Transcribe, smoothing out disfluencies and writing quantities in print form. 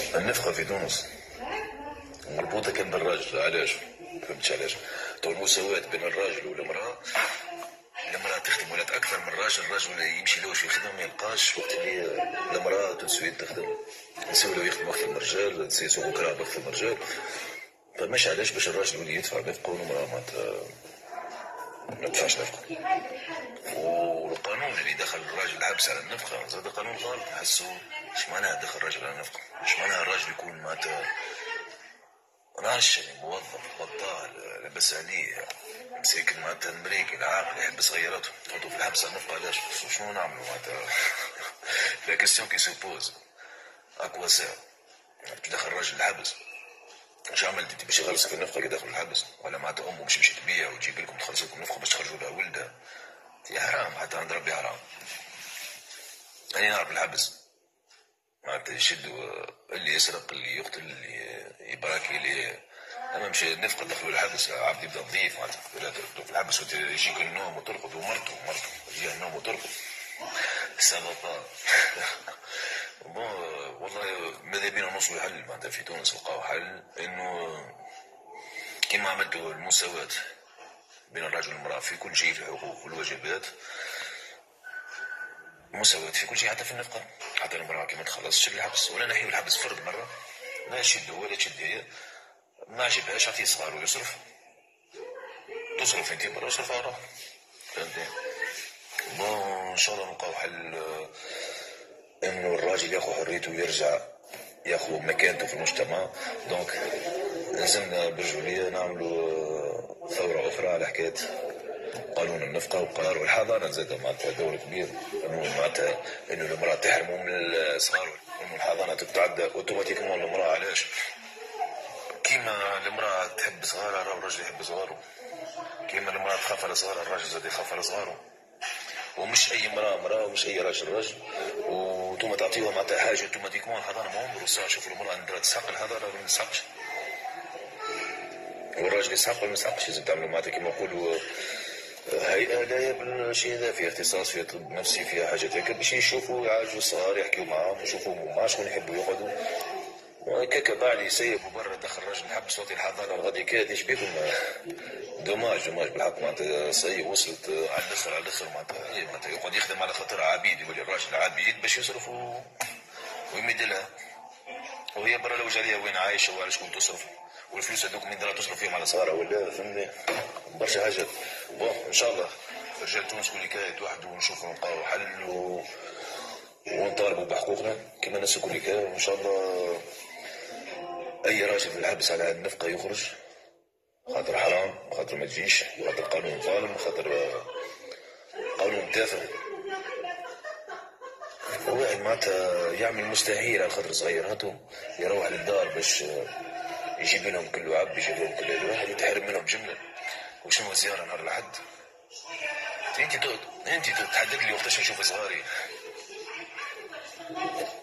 النفقة في تونس مربوطة كان بالراجل، علاش؟ فهمتش علاش؟ تو المساواة بين الراجل والمرأة، المرأة تخدم ولات أكثر من الراجل يمشي لوش يخدم ما يلقاش، وقت اللي المرأة تنسويت تخدم، نساو يخدم أكثر من الرجال، يسوقوا كراب أكثر من الرجال، فماش علاش باش الراجل يولي يدفع نفقة والمرأة ما تدفعش نفقة. والقانون اللي دخل الراجل الحبس على النفقة زاد قانون غلط، نحسو اش معناها دخل الراجل على النفقة؟ اش معناها الراجل يكون معناتها راشد موظف بطال لاباس عليه مساكن معناتها المريك العاقل يحب صغيراته تحطو في الحبس على النفقة، علاش؟ شنو نعملو معناتها؟ لا كيستيون كي سوبوز اكوا سا تدخل الراجل الحبس، اش عملت انت باش يخلصك النفقه كي داخل الحبس؟ ولا معناتها امه باش تمشي تبيع وتجيب لكم تخلص لكم النفقه باش تخرجوا لها ولدها؟ يا حرام، حتى عند ربي حرام. أنا نعرف الحبس معناتها يشدوا اللي يسرق اللي يقتل اللي يبراكي اللي، اما مشي نفقد دخلوا الحبس عبد يبدا نظيف معناتها في الحبس ويجيك النوم وترقد ومرته يجيها النوم وترقد سبب والله ماذا بينا نوصلوا حل معناتها في تونس، لقاو حل انه كما عملتوا المساواة بين الرجل والمرأة في كل شيء، في الحقوق والواجبات، مساواة في كل شيء حتى في النفقة، حتى المرأة كي ما تخلصش الحبس ولا نحيو الحبس فرد مرة، ما يشدوا ولا تشد هي، ما عجبهاش عطيه صغار ويصرف، تصرف انت برا يصرف على روحك، فهمتني؟ ان شاء الله نلقاو حل انه الراجل ياخذ حريته ويرجع ياخذ مكانته في المجتمع. دونك لازمنا برجولية نعملوا ثورة أخرى على حكاية قانون النفقة وقرار والحضانة، زاد معناتها دور كبير، انه معناتها انه المرأة تحرموا من الصغار، انه الحضانة تتعدى اوتوماتيكمون المرأة، علاش؟ كيما المرأة تحب صغارها راه الراجل يحب صغاره، كيما المرأة تخاف على صغارها الراجل زاد يخاف على صغاره، ومش اي مرأة ومش اي راجل، وانتم تعطيوها معناتها حاجة اوتوماتيكمون الحضانة، ما عمره الساعة شوفوا المرأة عندها تسحق الحضانة ولا ما تسحقش، والراجل يسحق ولا ما يسحقش، لازم تعملوا معناتها كيما نقولوا هيئة لا يبل شيء ذا فيها اختصاص فيها طب نفسي فيها حاجات هكا باش يشوفوا يعالجوا الصغار يحكيوا معاهم ويشوفوا مع شكون يحبوا يقعدوا، هكاكا بعد يسيبوا برا دخل الراجل الحبس وقت الحضانة الغادي كاد ايش بيكم؟ دوماج بالحق معناتها صحيح وصلت على الاخر معناتها يقعد يخدم على خاطر عبيد، يولي الراجل عبيد باش يصرف ويمد لها، وهي برا لو عليها وين عايشه وعلى شكون تصرف، والفلوس هذوك من درا تصرف فيهم على صغارها ولا فهمني برشا حاجات. ان شاء الله رجال تونس كل يتوحدوا ونشوفوا نلقاو حل ونطالبوا بحقوقنا كما الناس الكل، وان شاء الله اي راجل في الحبس على النفقه يخرج، خاطر حرام، خاطر ما تجيش، خاطر قانون ظالم، خاطر قانون تافه، واحد معناتها يعمل مستحيل على خاطر صغير، هاتهم يروح للدار باش يجيب لهم كل عب، يجيب لهم كل واحد يتحرم منهم جمله، وشنو زياره نهار الحد؟ انت تحدد لي وقتاش نشوف صغاري.